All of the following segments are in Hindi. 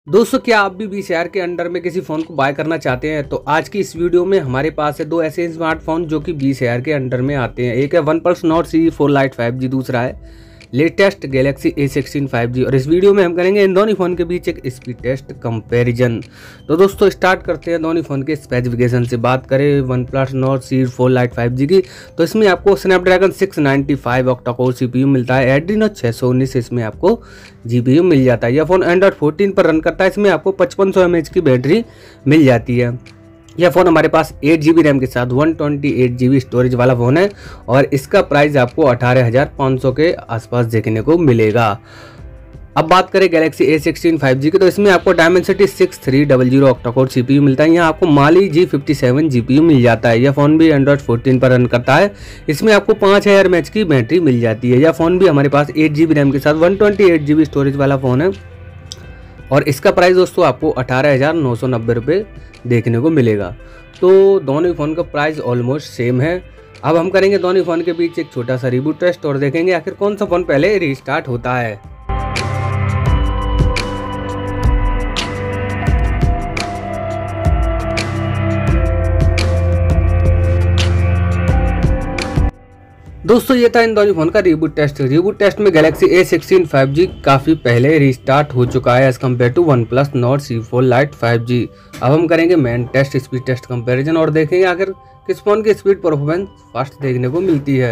दोस्तों, क्या आप भी 20,000 के अंडर में किसी फ़ोन को बाय करना चाहते हैं? तो आज की इस वीडियो में हमारे पास है दो ऐसे स्मार्टफोन जो कि 20,000 के अंडर में आते हैं। एक है OnePlus Nord CE 4 Lite 5G, दूसरा है लेटेस्ट Galaxy A16 5G। और इस वीडियो में हम करेंगे इन दोनों फ़ोन के बीच एक स्पीड टेस्ट कंपैरिजन। तो दोस्तों स्टार्ट करते हैं दोनों फ़ोन के स्पेसिफिकेशन से। बात करें OnePlus Nord CE 4 Lite 5G की, तो इसमें आपको स्नैपड्रैगन 695 ऑक्टा-कोर CPU मिलता है। एड्रीनो 619 इसमें आपको GPU मिल जाता है। यह फ़ोन एंड्रॉइड 14 पर रन करता है। इसमें आपको 5500 mAh की बैटरी मिल जाती है। यह फ़ोन हमारे पास 8GB रैम के साथ 128GB स्टोरेज वाला फ़ोन है और इसका प्राइस आपको 18,500 के आसपास देखने को मिलेगा। अब बात करें Galaxy A16 5G की, तो इसमें आपको Dimensity 6300 ऑक्टा-कोर CPU मिलता है। यहाँ आपको Mali G57 GPU मिल जाता है। यह फ़ोन भी एंड्रॉइड 14 पर रन करता है। इसमें आपको 5000 mAh की बैटरी मिल जाती है। यह फ़ोन भी हमारे पास 8GB रैम के साथ 128GB स्टोरेज वाला फ़ोन है और इसका प्राइस दोस्तों आपको 18,990 रुपये देखने को मिलेगा। तो दोनों फ़ोन का प्राइस ऑलमोस्ट सेम है। अब हम करेंगे दोनों फ़ोन के बीच एक छोटा सा रिबूट टेस्ट और देखेंगे आखिर कौन सा फ़ोन पहले रीस्टार्ट होता है। दोस्तों ये था इन दोनों फ़ोन का रिबूट टेस्ट। रिबूट टेस्ट में Galaxy A16 5G काफ़ी पहले रीस्टार्ट हो चुका है as compare to OnePlus Nord CE 4 Lite 5G। अब हम करेंगे main test speed test comparison और देखेंगे आखिर किस फ़ोन की स्पीड परफॉर्मेंस फास्ट देखने को मिलती है।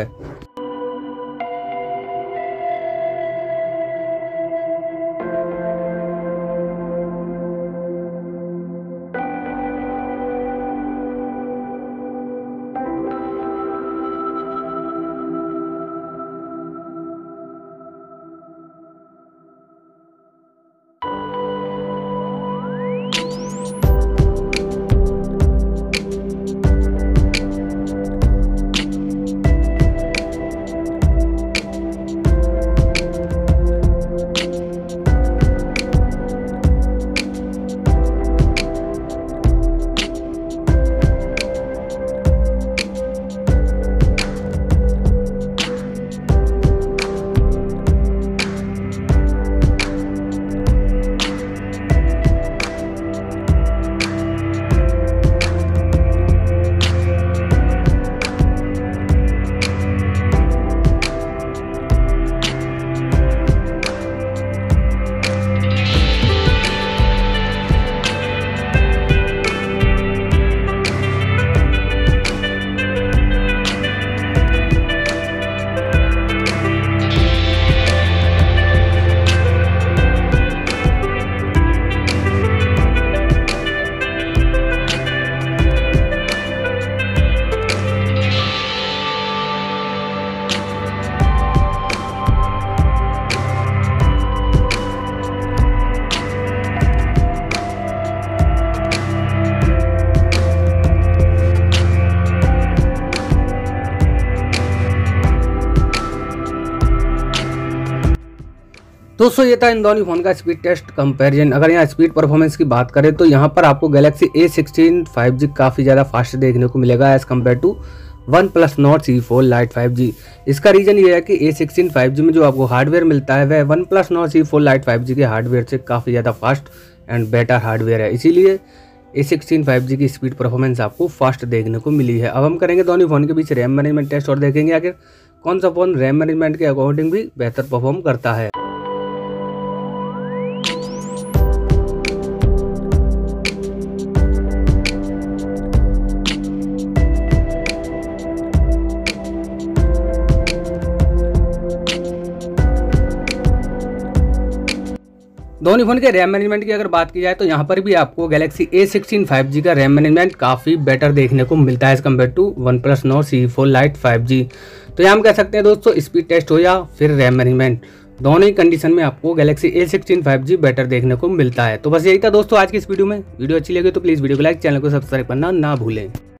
दोस्तों ये था इन दोनों फ़ोन का स्पीड टेस्ट कंपैरिजन। अगर यहाँ स्पीड परफॉर्मेंस की बात करें तो यहाँ पर आपको Galaxy A16 5G काफ़ी ज़्यादा फास्ट देखने को मिलेगा as compare to OnePlus Nord CE 4 Lite 5G। इसका रीज़न ये है कि A16 5G में जो आपको हार्डवेयर मिलता है वह OnePlus Nord CE 4 Lite 5G के हार्डवेयर से काफ़ी ज़्यादा फास्ट एंड बेटर हार्डवेयर है, इसीलिए A16 5G की स्पीड परफॉर्मेंस आपको फास्ट देखने को मिली है। अब हम करेंगे दोनों फ़ोन के बीच रैम मैनेजमेंट टेस्ट और देखेंगे आखिर कौन सा फ़ोन रैम मैनेजमेंट के अकॉर्डिंग भी बेहतर परफॉर्म करता है। दोनों फ़ोन के रैम मैनेजमेंट की अगर बात की जाए तो यहाँ पर भी आपको Galaxy A16 5G का रैम मैनेजमेंट काफ़ी बेटर देखने को मिलता है as compare to OnePlus Nord CE 4 Lite 5G। तो यहाँ हम कह सकते हैं दोस्तों स्पीड टेस्ट हो या फिर रैम मैनेजमेंट, दोनों ही कंडीशन में आपको Galaxy A16 5G बेटर देखने को मिलता है। तो बस यही था दोस्तों आज की इस वीडियो में। वीडियो अच्छी लगी तो प्लीज़ वीडियो को लाइक, चैनल को सब्सक्राइब करना ना भूलें।